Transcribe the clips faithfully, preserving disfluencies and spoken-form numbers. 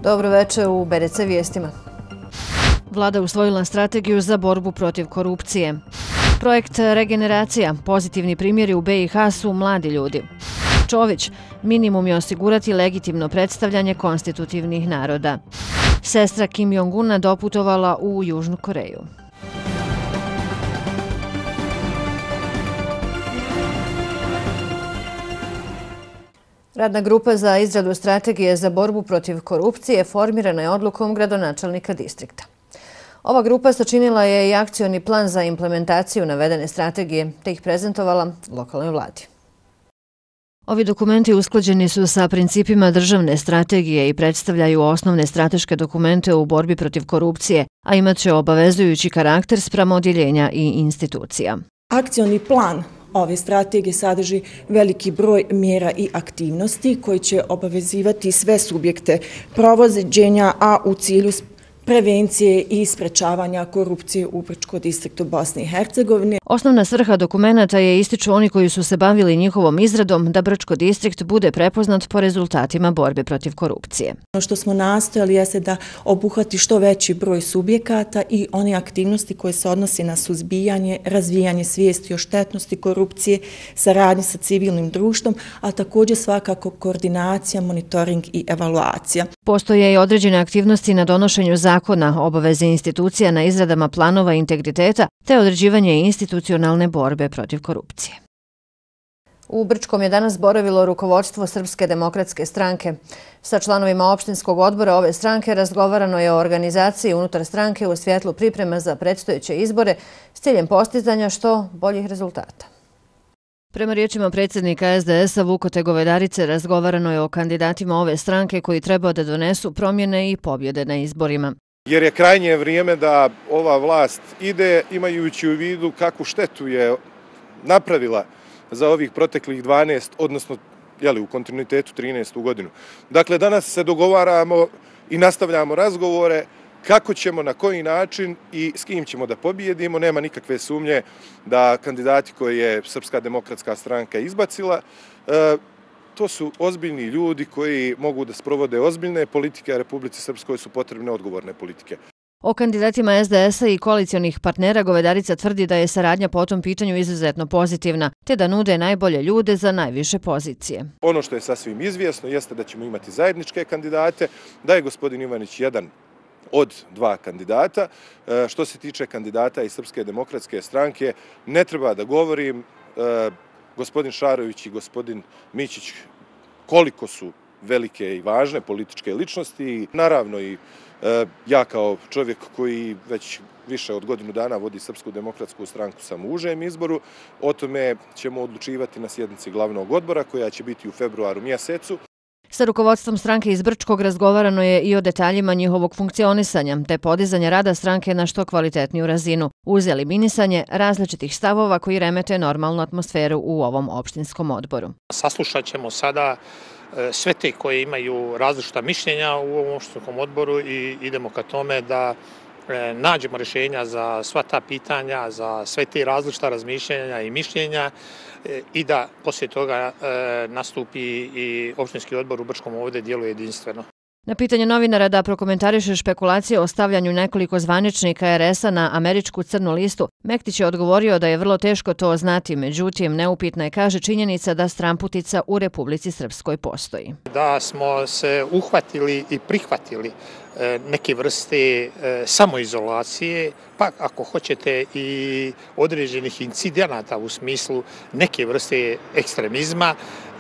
Dobro večer u B D C vijestima. Vlada usvojila strategiju za borbu protiv korupcije. Projekt Regeneracija, pozitivni primjeri u B i H su mladi ljudi. Čović, minimum je osigurati legitimno predstavljanje konstitutivnih naroda. Sestra Kim Jong-una doputovala u Južnu Koreju. Radna grupa za izradu strategije za borbu protiv korupcije formirana je odlukom gradonačelnika distrikta. Ova grupa sačinila je i akcioni plan za implementaciju navedene strategije, te ih prezentovala lokalnoj vladi. Ovi dokumenti usklađeni su sa principima državne strategije i predstavljaju osnovne strateške dokumente u borbi protiv korupcije, a imat će obavezujući karakter spram odjeljenja i institucija. Akcioni plan ove strategije sadrži veliki broj mjera i aktivnosti koji će obavezivati sve subjekte provođenja, a u cilju prevencije i sprečavanja korupcije u Brčkom distriktu Bosne i Hercegovine. Osnovna svrha dokumenata je, ističu oni koji su se bavili njihovom izradom, da Brčko distrikt bude prepoznat po rezultatima borbe protiv korupcije. Ono što smo nastojali jeste da obuhvati što veći broj subjekata i one aktivnosti koje se odnose na suzbijanje, razvijanje svijesti o štetnosti korupcije, saradnje sa civilnim društvom, a također svakako koordinacija, monitoring i evaluacija. Postoje i određene aktivnosti na donošenju zakona, obaveze institucija na izradama planova integriteta te određivanje institucionalne borbe protiv korupcije. U Brčkom je danas boravilo rukovodstvo Srpske demokratske stranke. Sa članovima opštinskog odbora ove stranke razgovarano je o organizaciji unutar stranke u svjetlu priprema za predstojeće izbore s ciljem postizanja što boljih rezultata. Prema riječima predsjednika S D S-a Vukote Govedarice, razgovarano je o kandidatima ove stranke koji treba da donesu promjene i pobjede na izborima. Jer je krajnje vrijeme da ova vlast ide imajući u vidu kakvu štetu je napravila za ovih proteklih dvanaest, odnosno jeli, u kontinuitetu trinaestu godinu. Dakle, danas se dogovaramo i nastavljamo razgovore kako ćemo, na koji način i s kim ćemo da pobijedimo. Nema nikakve sumnje da kandidati koje je Srpska demokratska stranka izbacila, e, to su ozbiljni ljudi koji mogu da sprovode ozbiljne politike, a Republici Srpskoj su potrebne odgovorne politike. O kandidatima S D S-a i koalicionih partnera Govedarica tvrdi da je saradnja po tom pitanju izuzetno pozitivna, te da nude najbolje ljude za najviše pozicije. Ono što je sasvim izvjesno jeste da ćemo imati zajedničke kandidate, da je gospodin Ivanić jedan od dva kandidata. Što se tiče kandidata iz Srpske demokratske stranke, ne treba da govorim, gospodin Šarović i gospodin Mićić koliko su velike i važne političke ličnosti. Naravno i ja kao čovjek koji već više od godinu dana vodi Srpsku demokratsku stranku sam u užem izboru. O tome ćemo odlučivati na sjednici glavnog odbora koja će biti u februaru mjesecu. Sa rukovodstvom stranke iz Brčkog razgovarano je i o detaljima njihovog funkcionisanja, te podizanja rada stranke na što kvalitetniju razinu, uz eliminisanje različitih stavova koji remete normalnu atmosferu u ovom opštinskom odboru. Saslušat ćemo sada sve te koji imaju različita mišljenja u ovom opštinskom odboru i idemo ka tome da nađemo rješenja za sva ta pitanja, za sve te različita razmišljenja i mišljenja i da poslije toga nastupi i opštinski odbor u Brčkom ovdje djeluje jedinstveno. Na pitanje novinara da prokomentariše špekulacije o stavljanju nekoliko zvaničnika R S-a na američku crnu listu, Mektić je odgovorio da je vrlo teško to znati, međutim neupitna je, kaže, činjenica da stramputica u Republici Srpskoj postoji. Da smo se uhvatili i prihvatili neke vrste samoizolacije, pa ako hoćete i određenih incidenata u smislu neke vrste ekstremizma,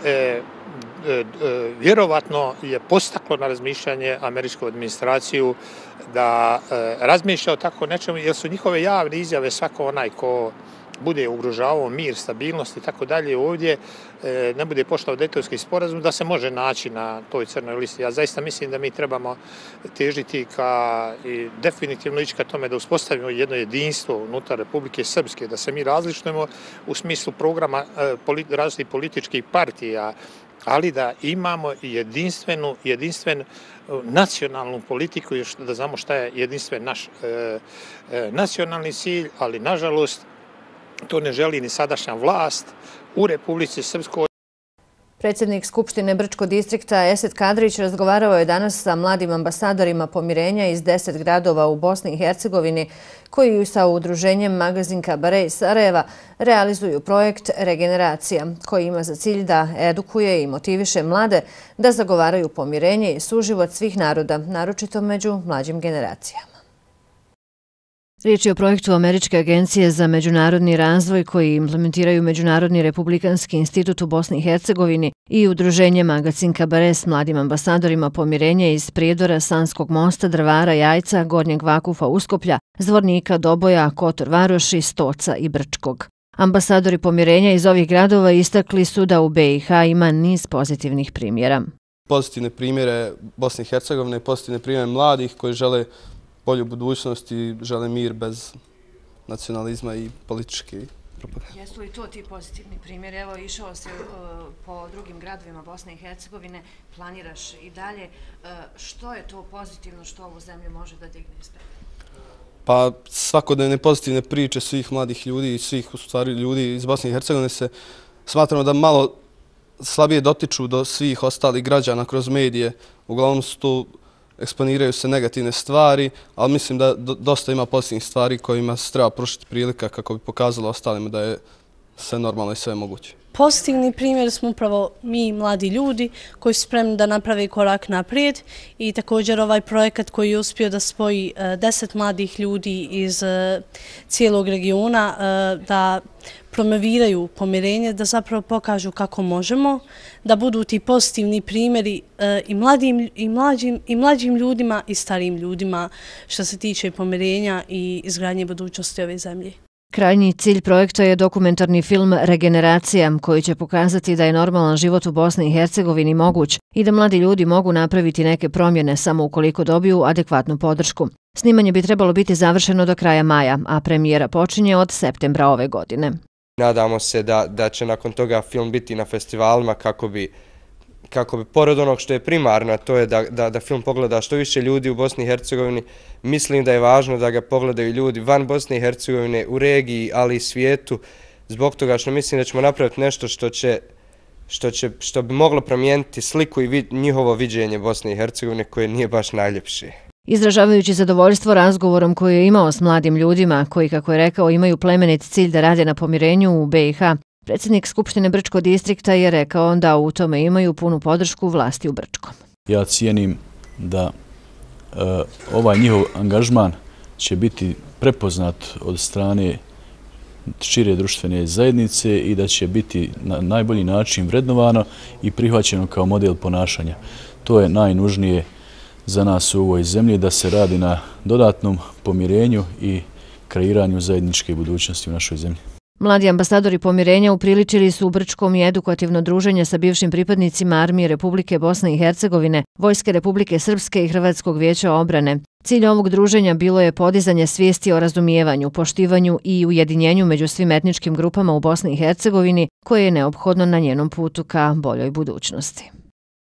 vjerovatno je postaklo na razmišljanje američku administraciju da razmišlja o tako nečemu, jer su njihove javne izjave svako onaj ko bude ugrožavao mir, stabilnost i tako dalje ovdje, ne bude poštovao Dejtonski sporazum, da se može naći na toj crnoj listi. Ja zaista mislim da mi trebamo težiti ka i definitivno ići ka tome da uspostavimo jedno jedinstvo unutar Republike Srpske, da se mi različujemo u smislu programa različitih političkih partija, ali da imamo jedinstvenu, jedinstven nacionalnu politiku, da znamo šta je jedinstven naš e, e, nacionalni cilj, ali nažalost to ne želi ni sadašnja vlast u Republici Srpskoj. Predsjednik Skupštine Brčkog distrikta Esed Kadrić razgovarao je danas sa mladim ambasadorima pomirenja iz deset gradova u Bosni i Hercegovini koji sa udruženjem Magazin Kabare iz Sarajeva realizuju projekt Regeneracija koji ima za cilj da edukuje i motiviše mlade da zagovaraju pomirenje i suživot svih naroda, naročito među mlađim generacijama. Riječ je o projektu Američke agencije za međunarodni razvoj koji implementiraju Međunarodni republikanski institut u Bosni i Hercegovini i udruženje Magazin Kabare s mladim ambasadorima pomirenja iz Prijedora, Sanskog mosta, Drvara, Jajca, Gornjeg Vakufa, Uskoplja, Zvornika, Doboja, Kotor Varoši, Stoca i Brčkog. Ambasadori pomirenja iz ovih gradova istakli su da u be i ha ima niz pozitivnih primjera. Pozitivne primjere Bosne i Hercegovine, pozitivne primjere mladih koji žele bolju budućnost i žele mir bez nacionalizma i političke propagande. Jesu li to ti pozitivni primjeri? Evo, išao si po drugim gradovima Bosne i Hercegovine, planiraš i dalje. Što je to pozitivno što ovu zemlju može da digne ispred? Pa svakodnevne pozitivne priče svih mladih ljudi i svih u stvari ljudi iz Bosne i Hercegovine se smatramo da malo slabije dotiču do svih ostalih građana kroz medije. Uglavnom su to eksponiraju se negativne stvari, ali mislim da dosta ima pozitivnih stvari kojima se treba pružiti prilika kako bi pokazalo ostalima da je sve normalno i sve moguće. Pozitivni primjer smo upravo mi, mladi ljudi, koji su spremni da naprave korak naprijed i također ovaj projekat koji je uspio da spoji deset mladih ljudi iz cijelog regiona, da promoviraju pomirenje, da zapravo pokažu kako možemo, da budu ti pozitivni primjeri i mladim, i mlađim, i mlađim ljudima i starijim ljudima što se tiče pomirenja i izgradnje budućnosti ove zemlje. Krajnji cilj projekta je dokumentarni film Regeneracija, koji će pokazati da je normalan život u Bosni i Hercegovini moguć i da mladi ljudi mogu napraviti neke promjene samo ukoliko dobiju adekvatnu podršku. Snimanje bi trebalo biti završeno do kraja maja, a premijera počinje od septembra ove godine. Nadamo se da, da će nakon toga film biti na festivalima kako bi kako bi pored onog što je primarno, to je da, da, da film pogleda što više ljudi u Bosni i Hercegovini. Mislim da je važno da ga pogledaju ljudi van Bosne i Hercegovine, u regiji, ali i svijetu, zbog toga što mislim da ćemo napraviti nešto što će, što će, što bi moglo promijeniti sliku i vid, njihovo viđenje Bosne i Hercegovine koje nije baš najljepše. Izražavajući zadovoljstvo razgovorom koji je imao s mladim ljudima, koji, kako je rekao, imaju plemenit cilj da rade na pomirenju u be i ha, predsjednik Skupštine Brčkog distrikta je rekao da u tome imaju punu podršku vlasti u Brčkom. Ja cijenim da e, ovaj njihov angažman će biti prepoznat od strane šire društvene zajednice i da će biti na najbolji način vrednovano i prihvaćeno kao model ponašanja. To je najnužnije za nas u ovoj zemlji, da se radi na dodatnom pomirenju i kreiranju zajedničke budućnosti u našoj zemlji. Mladi ambasadori pomirenja upriličili su u Brčkom i edukativno druženje sa bivšim pripadnicima Armije Republike Bosne i Hercegovine, Vojske Republike Srpske i Hrvatskog vijeća obrane. Cilj ovog druženja bilo je podizanje svijesti o razumijevanju, poštivanju i ujedinjenju među svim etničkim grupama u Bosni i Hercegovini, koje je neophodno na njenom putu ka boljoj budućnosti.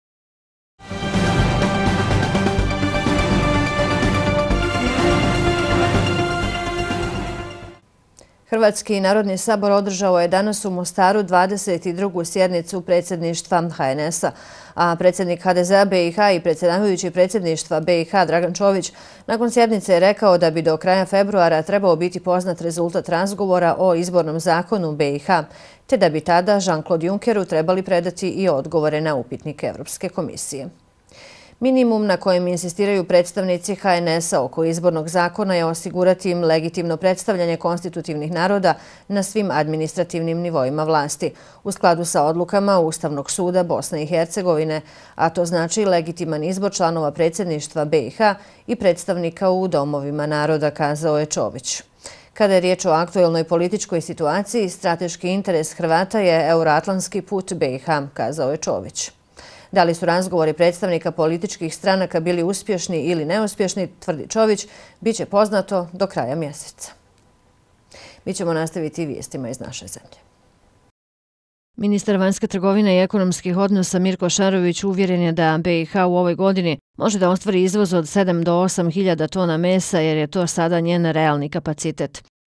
Hrvatski narodni sabor održao je danas u Mostaru dvadeset drugu sjednicu predsjedništva ha en es a, a predsjednik ha de ze a be i ha i predsjedavajući predsjedništva be i ha Dragan Čović nakon sjednice je rekao da bi do kraja februara trebao biti poznat rezultat razgovora o izbornom zakonu be i ha, te da bi tada Jean-Claude Junckeru trebali predati i odgovore na upitnike Evropske komisije. Minimum na kojem insistiraju predstavnici ha en es a oko izbornog zakona je osigurati im legitimno predstavljanje konstitutivnih naroda na svim administrativnim nivoima vlasti, u skladu sa odlukama Ustavnog suda Bosne i Hercegovine, a to znači legitiman izbor članova predsjedništva be i ha i predstavnika u domovima naroda, kazao je Čović. Kada je riječ o aktuelnoj političkoj situaciji, strateški interes Hrvata je euroatlantski put be i ha, kazao je Čović. Da li su razgovori predstavnika političkih stranaka bili uspješni ili neuspješni, tvrdi Čović, bit će poznato do kraja mjeseca. Mi ćemo nastaviti vijestima iz naše zemlje. Ministar vanjske trgovine i ekonomskih odnosa Mirko Šarović uvjeren je da be i ha u ovoj godini može da ostvari izvoz od sedam do osam hiljada tona mesa jer je to sada njen realni kapacitet.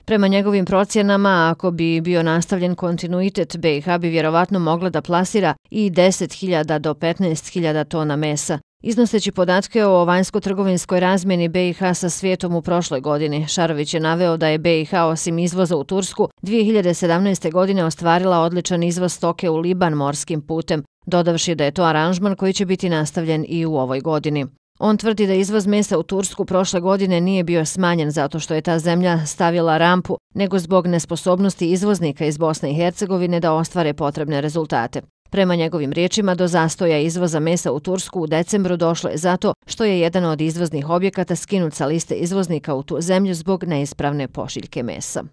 Prema njegovim procjenama, ako bi bio nastavljen kontinuitet, B i H bi vjerovatno mogla da plasira i deset hiljada do petnaest hiljada tona mesa. Iznoseći podatke o vanjsko-trgovinskoj razmjeni B i H sa svijetom u prošloj godini, Šarović je naveo da je B i H osim izvoza u Tursku dvije hiljade sedamnaeste. godine ostvarila odličan izvoz stoke u Liban morskim putem, dodavši da je to aranžman koji će biti nastavljen i u ovoj godini. On tvrdi da izvoz mesa u Tursku prošle godine nije bio smanjen zato što je ta zemlja stavila rampu, nego zbog nesposobnosti izvoznika iz Bosne i Hercegovine da ostvare potrebne rezultate. Prema njegovim riječima, do zastoja izvoza mesa u Tursku u decembru došlo je zato što je jedan od izvoznih objekata skinut sa liste izvoznika u tu zemlju zbog neispravne pošiljke mesa.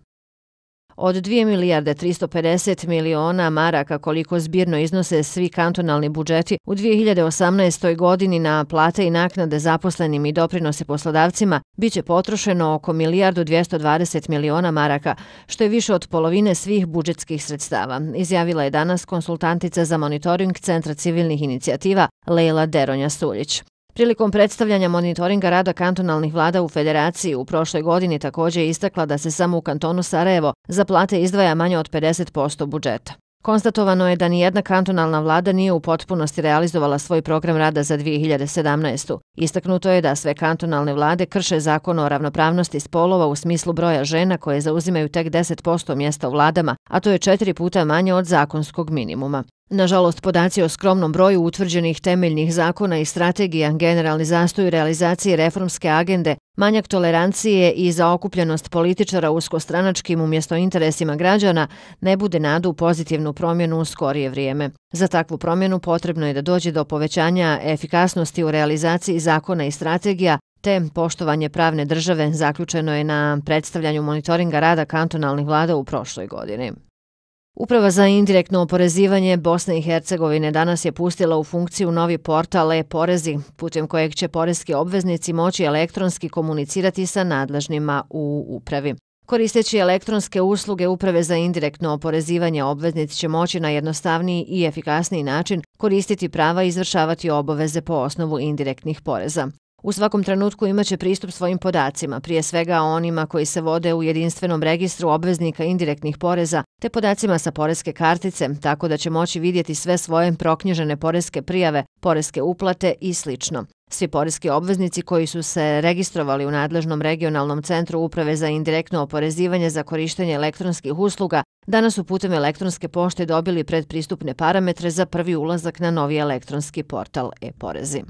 Od dvije milijarde tristo pedeset miliona maraka koliko zbirno iznose svi kantonalni budžeti u dvije hiljade osamnaestoj. godini na plate i naknade zaposlenim i doprinose poslodavcima, bit će potrošeno oko milijardu dvjesto dvadeset miliona maraka, što je više od polovine svih budžetskih sredstava, izjavila je danas konsultantica za monitoring Centra civilnih inicijativa Lejla Deronja-Suljić. Prilikom predstavljanja monitoringa rada kantonalnih vlada u Federaciji u prošloj godini također je istakla da se samo u kantonu Sarajevo za plate izdvaja manje od pedeset posto budžeta. Konstatovano je da nijedna kantonalna vlada nije u potpunosti realizovala svoj program rada za dvije hiljade sedamnaestu. Istaknuto je da sve kantonalne vlade krše zakon o ravnopravnosti spolova u smislu broja žena koje zauzimaju tek deset posto mjesta u vladama, a to je četiri puta manje od zakonskog minimuma. Nažalost, podaci o skromnom broju utvrđenih temeljnih zakona i strategija, generalni zastoj realizacije reformske agende, manjak tolerancije i zaokupljenost političara uskostranačkim umjesto interesima građana ne bude nadu u pozitivnu promjenu u skorije vrijeme. Za takvu promjenu potrebno je da dođe do povećanja efikasnosti u realizaciji zakona i strategija, te poštovanje pravne države, zaključeno je na predstavljanju monitoringa rada kantonalnih vlada u prošloj godini. Uprava za indirektno oporezivanje Bosne i Hercegovine danas je pustila u funkciju novi portal e-porezi, putem kojeg će poreski obveznici moći elektronski komunicirati sa nadležnima u upravi. Koristeći elektronske usluge Uprave za indirektno oporezivanje, obveznici će moći na jednostavniji i efikasniji način koristiti prava i izvršavati obaveze po osnovu indirektnih poreza. U svakom trenutku imaće pristup svojim podacima, prije svega onima koji se vode u jedinstvenom registru obveznika indirektnih poreza, te podacima sa poreske kartice, tako da će moći vidjeti sve svoje proknjižene poreske prijave, poreske uplate i sl. Svi poreski obveznici koji su se registrovali u nadležnom regionalnom centru Uprave za indirektno oporezivanje za korištenje elektronskih usluga danas su putem elektronske pošte dobili predpristupne parametre za prvi ulazak na novi elektronski portal e-porezi.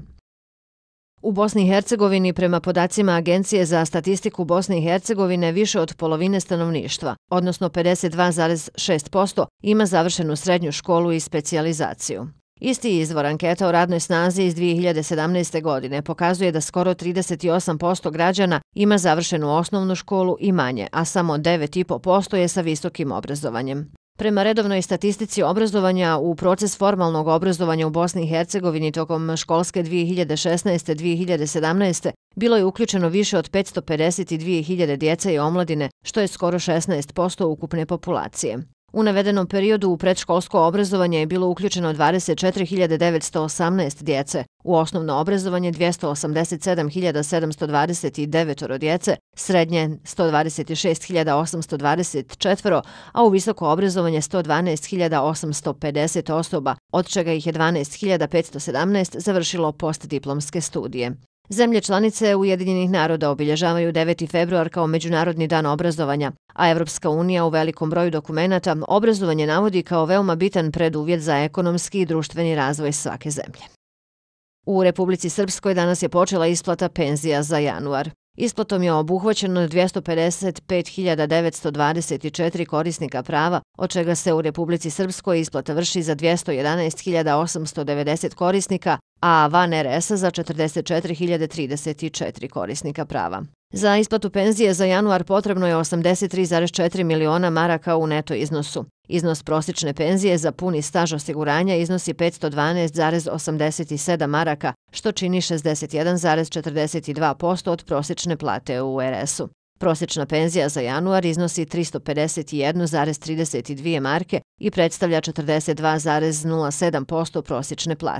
U Bosni i Hercegovini, prema podacima Agencije za statistiku Bosne i Hercegovine, više od polovine stanovništva, odnosno pedeset dva zarez šest posto, ima završenu srednju školu i specijalizaciju. Isti izvor anketa o radnoj snazi iz dvije hiljade sedamnaeste. godine pokazuje da skoro trideset osam posto građana ima završenu osnovnu školu i manje, a samo devet zarez pet posto je sa visokim obrazovanjem. Prema redovnoj statistici obrazovanja, u proces formalnog obrazovanja u Bosni i Hercegovini tokom školske dvije hiljade šesnaeste. dvije hiljade sedamnaeste. bilo je uključeno više od petsto pedeset dvije hiljade djece i omladine, što je skoro šesnaest posto ukupne populacije. U navedenom periodu u predškolsko obrazovanje je bilo uključeno dvadeset četiri hiljade devetsto osamnaest djece, u osnovno obrazovanje dvjesto osamdeset sedam hiljada sedamsto dvadeset devet djece, srednje sto dvadeset šest hiljada osamsto dvadeset četiri, a u visoko obrazovanje sto dvanaest hiljada osamsto pedeset osoba, od čega ih je dvanaest hiljada petsto sedamnaest završilo postdiplomske studije. Zemlje članice Ujedinjenih naroda obilježavaju deveti februar kao Međunarodni dan obrazovanja, a Evropska unija u velikom broju dokumenata obrazovanje navodi kao veoma bitan preduvjet za ekonomski i društveni razvoj svake zemlje. U Republici Srpskoj danas je počela isplata penzija za januar. Isplatom je obuhvaćeno dvjesto pedeset pet hiljada devetsto dvadeset četiri korisnika prava, od čega se u Republici Srpskoj isplata vrši za dvjesto jedanaest hiljada osamsto devedeset korisnika, a van er es a za četrdeset četiri hiljade trideset četiri korisnika prava. Za isplatu penzije za januar potrebno je osamdeset tri zarez četiri miliona maraka u neto iznosu. Iznos prosječne penzije za puni staž osiguranja iznosi petsto dvanaest zarez osamdeset sedam maraka, što čini šezdeset jedan zarez četrdeset dva posto od prosječne plate u er es u. Prosječna penzija za januar iznosi tristo pedeset jedan zarez trideset dvije marke i predstavlja četrdeset dva zarez nula sedam posto prosječne plate.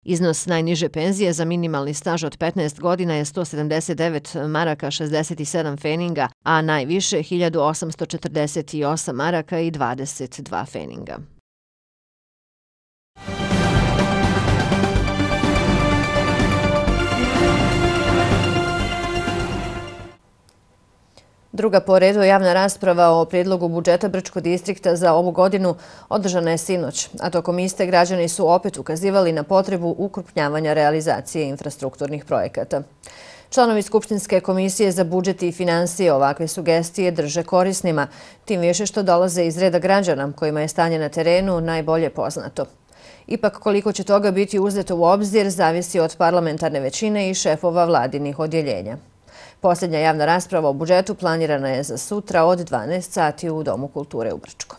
Iznos najniže penzije za minimalni staž od petnaest godina je sto sedamdeset devet maraka šezdeset sedam feninga, a najviše hiljadu osamsto četrdeset osam maraka i dvadeset dva feninga. Druga po redu javna rasprava o prijedlogu budžeta Brčkog distrikta za ovu godinu održana je sinoć, a tokom iste građani su opet ukazivali na potrebu ukrupnjavanja realizacije infrastrukturnih projekata. Članovi Skupštinske komisije za budžet i finansije ovakve sugestije drže korisnima, tim više što dolaze iz reda građana kojima je stanje na terenu najbolje poznato. Ipak koliko će toga biti uzeto u obzir zavisi od parlamentarne većine i šefova vladinih odjeljenja. Posljednja javna rasprava o budžetu planirana je za sutra od dvanaest sati u Domu kulture u Brčkom.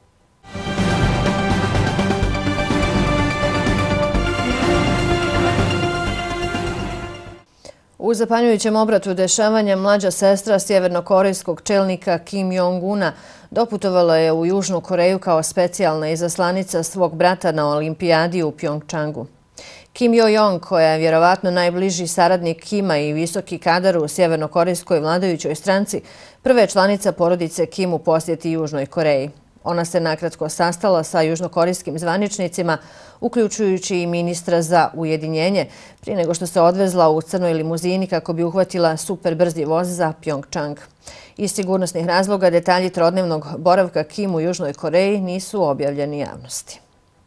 U zapanjujućem obratu dešavanja mlađa sestra sjevernokorejskog čelnika Kim Jong-una doputovala je u Južnu Koreju kao specijalna izaslanica svog brata na olimpijadi u Pjongčangu. Kim Jo-jong, koja je vjerovatno najbliži saradnik Kima i visoki kadar u sjevernokorejskoj vladajućoj stranci, prva je članica porodice Kim u posjeti Južnoj Koreji. Ona se nakratko sastala sa južnokorejskim zvaničnicima, uključujući i ministra za ujedinjenje, prije nego što se odvezla u crnoj limuzini kako bi uhvatila superbrzi voz za Pjongčang. Iz sigurnosnih razloga detalji trodnevnog boravka Kim u Južnoj Koreji nisu objavljeni javnosti.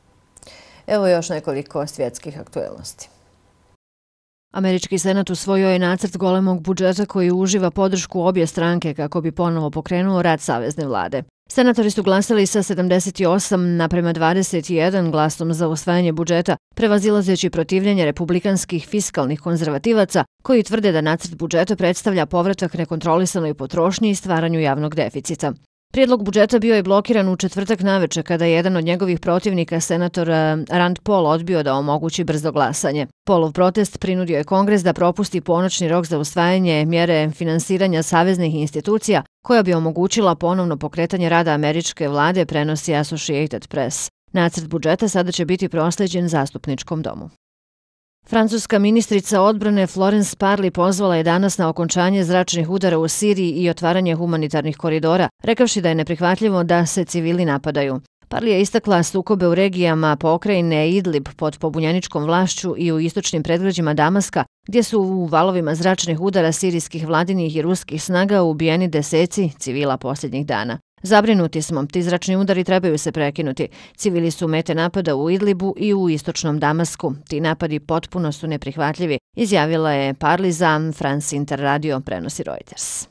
Evo još nekoliko svjetskih aktuelnosti. Američki senat usvojio je nacrt golemog budžeta koji uživa podršku obje stranke kako bi ponovo pokrenuo rad savezne vlade. Senatori su glasali sa sedamdeset osam naprema dvadeset jedan glasom za usvajanje budžeta, prevazilazeći protivljenje republikanskih fiskalnih konzervativaca koji tvrde da nacrt budžeta predstavlja povratak nekontrolisanoj potrošnji i stvaranju javnog deficita. Prijedlog budžeta bio je blokiran u četvrtak naveče kada je jedan od njegovih protivnika, senator Rand Paul, odbio da omogući brzo glasanje. Paulov protest prinudio je Kongres da propusti ponoćni rok za usvajanje mjere finansiranja saveznih institucija koja bi omogućila ponovno pokretanje rada američke vlade, prenosi Associated Press. Nacrt budžeta sada će biti proslijeđen zastupničkom domu. Francuska ministrica odbrane Florence Parly pozvala je danas na okončanje zračnih udara u Siriji i otvaranje humanitarnih koridora, rekavši da je neprihvatljivo da se civili napadaju. Parly je istakla sukobe u regijama pokrajine Idlib pod pobunjeničkom vlašću i u istočnim predgrađima Damaska, gdje su u valovima zračnih udara sirijskih vladinih i ruskih snaga ubijeni deseci civila posljednjih dana. Zabrinuti smo, ti zračni udari trebaju se prekinuti. Civili su mete napada u Idlibu i u istočnom Damasku. Ti napadi potpuno su neprihvatljivi, izjavila je Parly za France Inter radio, prenosi Reuters.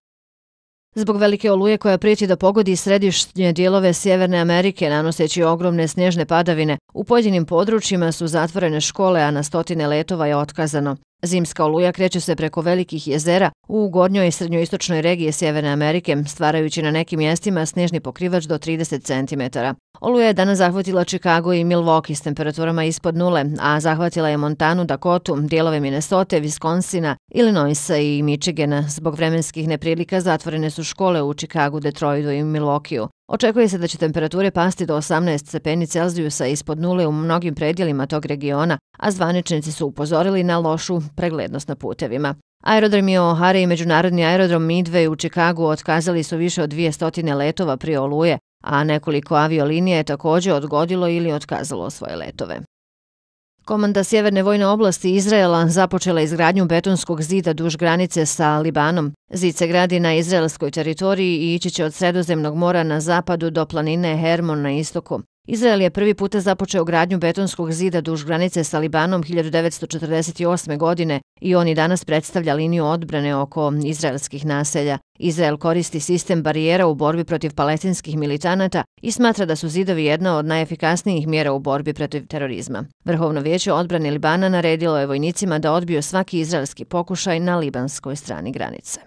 Zbog velike oluje koja prijeti da pogodi središnje dijelove Sjeverne Amerike nanoseći ogromne snježne padavine, u pojedinim područjima su zatvorene škole, a na stotine letova je otkazano. Zimska oluja kreće se preko velikih jezera u gornjoj i srednjoistočnoj regiji Sjeverne Amerike, stvarajući na nekim mjestima snježni pokrivač do trideset centimetara. Oluja je danas zahvatila Chicago i Milwaukee s temperaturama ispod nule, a zahvatila je Montanu, Dakotu, dijelove Minnesota, Wisconsina, Illinoisa i Michigana. Zbog vremenskih neprilika zatvorene su škole u Chicagu, Detroitu i Milwaukeeu. Očekuje se da će temperature pasti do osamnaest stepeni Celzijusa ispod nule u mnogim predjelima tog regiona, a zvaničnici su upozorili na lošu preglednost na putevima. Aerodromi O'Hare i međunarodni aerodrom Midway u Chicagu otkazali su više od dvije stotine letova prije oluje, a nekoliko aviolinija je također odgodilo ili otkazalo svoje letove. Komanda Sjeverne vojne oblasti Izraela započela izgradnju betonskog zida duž granice sa Libanom. Zid se gradi na izraelskoj teritoriji i ići će od Sredozemnog mora na zapadu do planine Hermon na istoku. Izrael je prvi puta započeo gradnju betonskog zida duž granice sa Libanom hiljadu devetsto četrdeset osme. godine i on i danas predstavlja liniju odbrane oko izraelskih naselja. Izrael koristi sistem barijera u borbi protiv palestinskih militanata i smatra da su zidovi jedna od najefikasnijih mjera u borbi protiv terorizma. Vrhovno vijeće odbrane Libana naredilo je vojnicima da odbiju svaki izraelski pokušaj na libanskoj strani granice.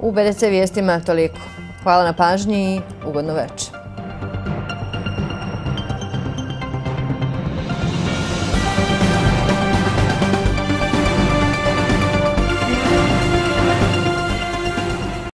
U B D C vijestima toliko. Hvala na pažnji i ugodno večer.